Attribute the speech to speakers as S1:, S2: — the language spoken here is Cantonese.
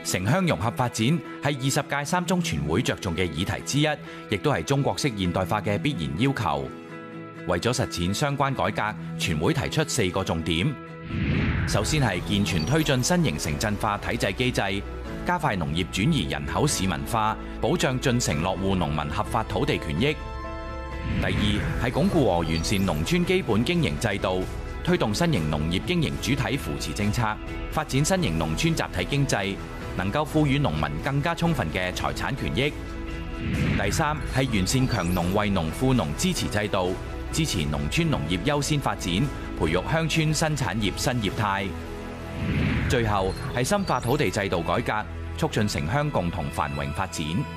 S1: 城鄉融合發展係20屆三中全會着重嘅議題之一，亦都係中國式現代化嘅必然要求。為咗實踐相關改革，全會提出4個重點。首先係健全推進新型城鎮化體制機制，加快農業轉移人口市民化，保障進城落戶農民合法土地權益。第二係鞏固和完善農村基本經營制度，推動新型農業經營主體扶持政策，發展新型農村集體經濟，能夠賦予農民更加充分嘅財產權益。第三係完善強農惠農富農支持制度，支持農村農業優先發展，培育鄉村新產業新業態。最後係深化土地制度改革，促進城鄉共同繁榮發展。